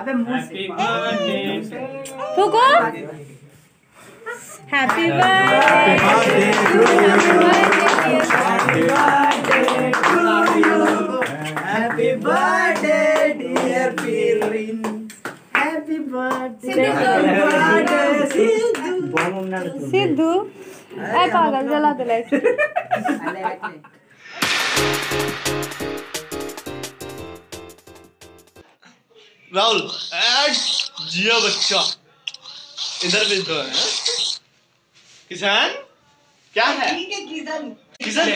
अबे मुंह से फूको। Happy birthday happy birthday dear Prince happy birthday Sidhu. ए पागल जला दे लाइट। राहुल जिया बच्चा इधर भी तो है। किसान क्या है? किसान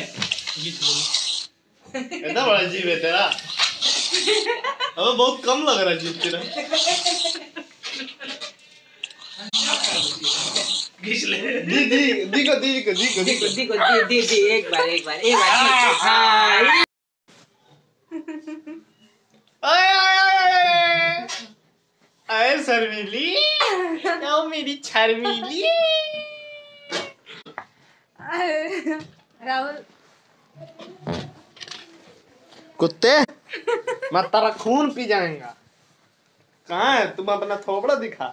इतना बड़ा जीव है तेरा। हमें बहुत कम लग रहा है जीव तेरा। दी को एक बार अरे शर्मीली ओ मेरी शर्मीली। राहुल कुत्ते मैं तेरा खून पी जाएगा। कहाँ है तुम? अपना थोबड़ा दिखा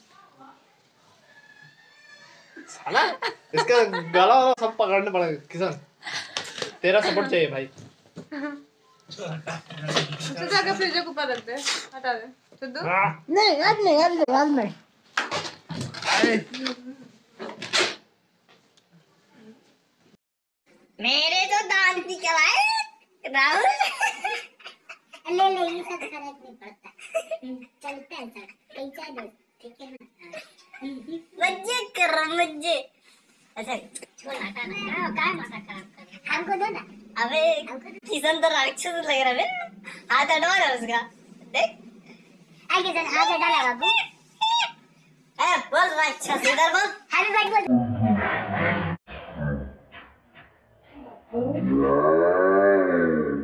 साला। इसका गला वाला सब पकड़ने पड़ेगा। किसान तेरा सपोर्ट चाहिए भाई। तो जाके फ्रिज के ऊपर रख दे, हटा दे सिद्धू। नहीं आज नहीं मेरे तो दांत निकलाए राहुल। ले ले ये सब फर्क नहीं पड़ता। चलते हैं सर कैसा दो ठीक है ना। मजे कर रहा मजे। अच्छा छोड़ हटा ना काय मजा खराब कर हमको दो ना। अबे किसान तो राक्षस लग रहा है। हाथ हटवा ना उसका देख। आगे चल हाथ हटा ले बाबू। ए बोल राक्षस इधर बोल हैप्पी बर्थडे बोल। Yeah.